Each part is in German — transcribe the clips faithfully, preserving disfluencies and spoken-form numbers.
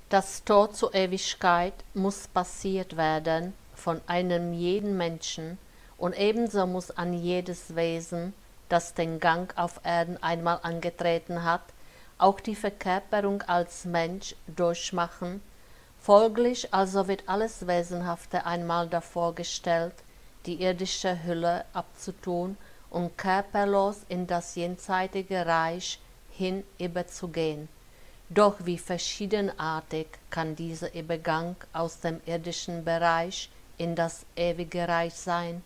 Das Tor zur Ewigkeit muss passiert werden von einem jeden Menschen, und ebenso muss an jedes Wesen, das den Gang auf Erden einmal angetreten hat, auch die Verkörperung als Mensch durchmachen. Folglich also wird alles Wesenhafte einmal davor gestellt, die irdische Hülle abzutun und körperlos in das jenseitige Reich hin überzugehen. Doch wie verschiedenartig kann dieser Übergang aus dem irdischen Bereich in das ewige Reich sein?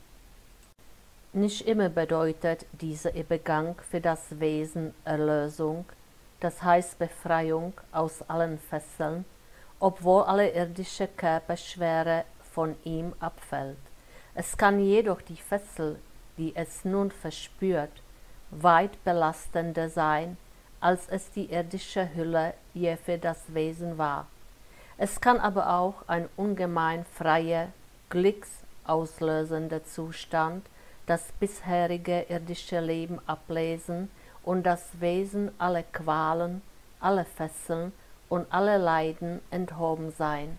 Nicht immer bedeutet dieser Übergang für das Wesen Erlösung, das heißt Befreiung aus allen Fesseln, obwohl alle irdische Körperschwere von ihm abfällt. Es kann jedoch die Fessel, die es nun verspürt, weit belastender sein, als es die irdische Hülle je für das Wesen war. Es kann aber auch ein ungemein freier, glücksauslösender Zustand das bisherige irdische Leben ablesen und das Wesen alle Qualen, alle Fesseln und alle Leiden enthoben sein.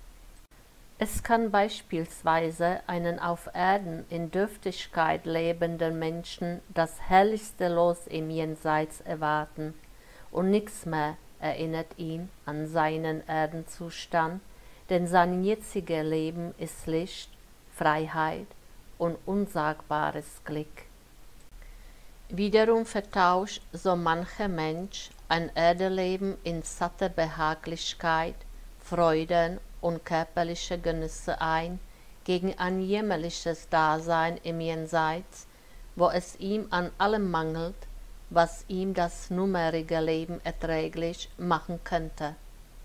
Es kann beispielsweise einen auf Erden in Dürftigkeit lebenden Menschen das herrlichste Los im Jenseits erwarten, und nichts mehr erinnert ihn an seinen Erdenzustand, denn sein jetziges Leben ist Licht, Freiheit und unsagbares Glück. Wiederum vertauscht so mancher Mensch ein Erdeleben in satte Behaglichkeit, Freuden und körperliche Genüsse ein, gegen ein jämmerliches Dasein im Jenseits, wo es ihm an allem mangelt, was ihm das numerige Leben erträglich machen könnte.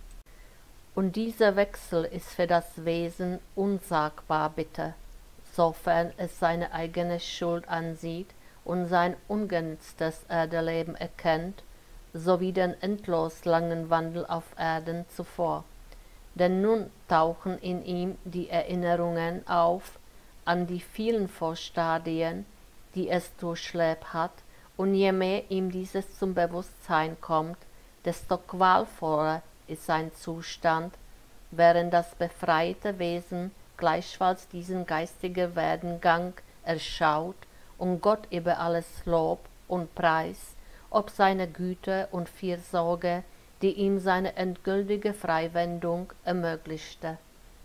Und dieser Wechsel ist für das Wesen unsagbar bitter, sofern es seine eigene Schuld ansieht und sein ungenütztes Erdeleben erkennt, sowie den endlos langen Wandel auf Erden zuvor. Denn nun tauchen in ihm die Erinnerungen auf an die vielen Vorstadien, die es durchlebt hat, und je mehr ihm dieses zum Bewusstsein kommt, desto qualvoller ist sein Zustand, während das befreite Wesen gleichfalls diesen geistigen Werdengang erschaut und Gott über alles Lob und Preis, ob seine Güte und Fürsorge, die ihm seine endgültige Freiwendung ermöglichte.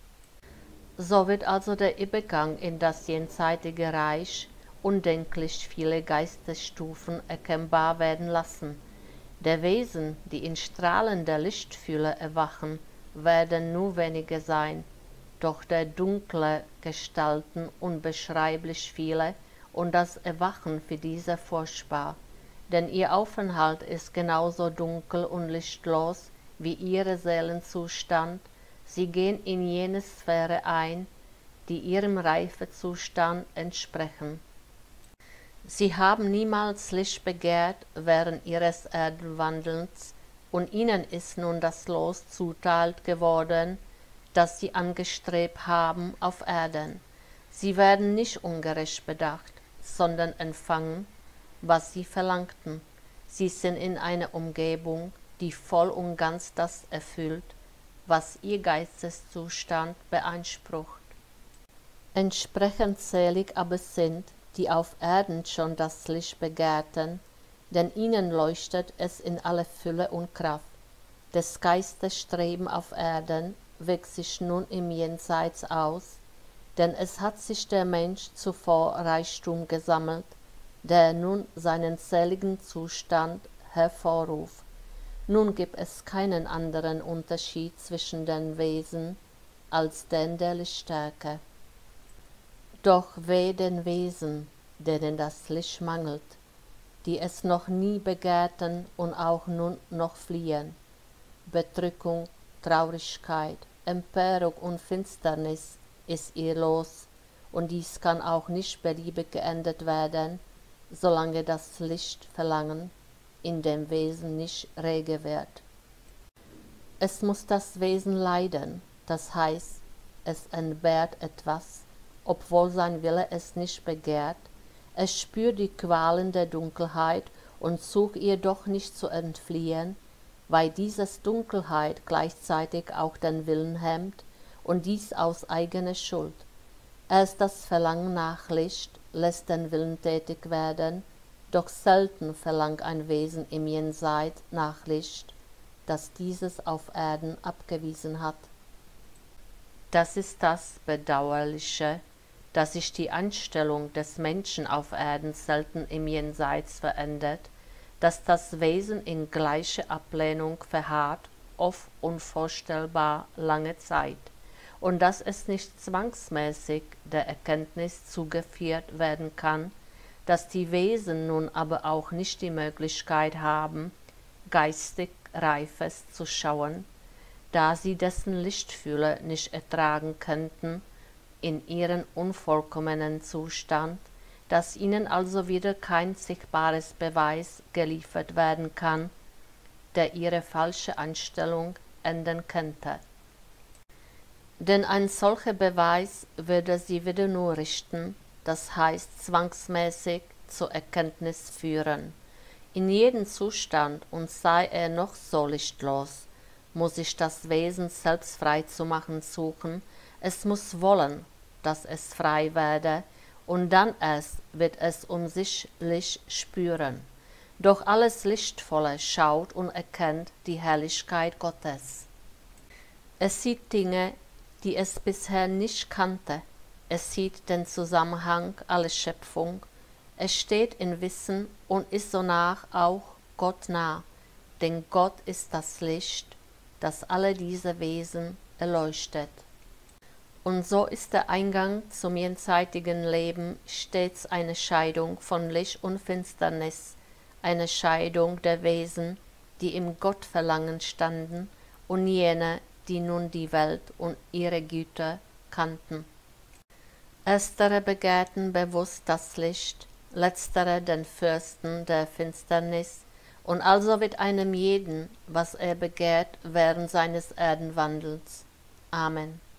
So wird also der Übergang in das jenseitige Reich undenklich viele Geistesstufen erkennbar werden lassen. Der Wesen, die in strahlender Lichtfülle erwachen, werden nur wenige sein, doch der dunkle Gestalten unbeschreiblich viele, und das Erwachen für diese furchtbar, denn ihr Aufenthalt ist genauso dunkel und lichtlos wie ihre Seelenzustand. Sie gehen in jene Sphäre ein, die ihrem Reifezustand entsprechen. Sie haben niemals Licht begehrt während ihres Erdenwandelns, und ihnen ist nun das Los zuteilt geworden, das sie angestrebt haben auf Erden. Sie werden nicht ungerecht bedacht, sondern empfangen, was sie verlangten. Sie sind in einer Umgebung, die voll und ganz das erfüllt, was ihr Geisteszustand beansprucht. Entsprechend zählig aber sind, die auf Erden schon das Licht begehrten, denn ihnen leuchtet es in aller Fülle und Kraft. Des Geistes Streben auf Erden wirkt sich nun im Jenseits aus, denn es hat sich der Mensch zuvor Reichtum gesammelt, der nun seinen seligen Zustand hervorruft. Nun gibt es keinen anderen Unterschied zwischen den Wesen als den der Lichtstärke. Doch weh den Wesen, denen das Licht mangelt, die es noch nie begehrten und auch nun noch fliehen. Bedrückung, Traurigkeit, Empörung und Finsternis ist ihr Los, und dies kann auch nicht beliebig geändert werden, solange das Lichtverlangen in dem Wesen nicht rege wird. Es muss das Wesen leiden, das heißt, es entbehrt etwas, obwohl sein Wille es nicht begehrt. Es spürt die Qualen der Dunkelheit und sucht ihr doch nicht zu entfliehen, weil dieses Dunkelheit gleichzeitig auch den Willen hemmt, und dies aus eigener Schuld. Erst das Verlangen nach Licht lässt den Willen tätig werden, doch selten verlangt ein Wesen im Jenseits nach Licht, das dieses auf Erden abgewiesen hat. Das ist das Bedauerliche, dass sich die Einstellung des Menschen auf Erden selten im Jenseits verändert, dass das Wesen in gleicher Ablehnung verharrt, oft unvorstellbar lange Zeit, und dass es nicht zwangsmäßig der Erkenntnis zugeführt werden kann, dass die Wesen nun aber auch nicht die Möglichkeit haben, geistig Reifes zu schauen, da sie dessen Lichtfülle nicht ertragen könnten, in ihren unvollkommenen Zustand, dass ihnen also wieder kein sichtbares Beweis geliefert werden kann, der ihre falsche Einstellung ändern könnte. Denn ein solcher Beweis würde sie wieder nur richten, das heißt zwangsmäßig zur Erkenntnis führen. In jedem Zustand, und sei er noch so lichtlos, muss sich das Wesen selbst frei zu machen suchen, es muss wollen, dass es frei werde, und dann erst wird es um sich Licht spüren. Doch alles Lichtvolle schaut und erkennt die Herrlichkeit Gottes. Es sieht Dinge, die es bisher nicht kannte. Es sieht den Zusammenhang aller Schöpfung. Es steht in Wissen und ist sonach auch Gott nah, denn Gott ist das Licht, das alle diese Wesen erleuchtet. Und so ist der Eingang zum jenseitigen Leben stets eine Scheidung von Licht und Finsternis, eine Scheidung der Wesen, die im Gottverlangen standen, und jene, die nun die Welt und ihre Güter kannten. Erstere begehrten bewusst das Licht, letztere den Fürsten der Finsternis, und also wird einem jeden, was er begehrt, während seines Erdenwandels. Amen.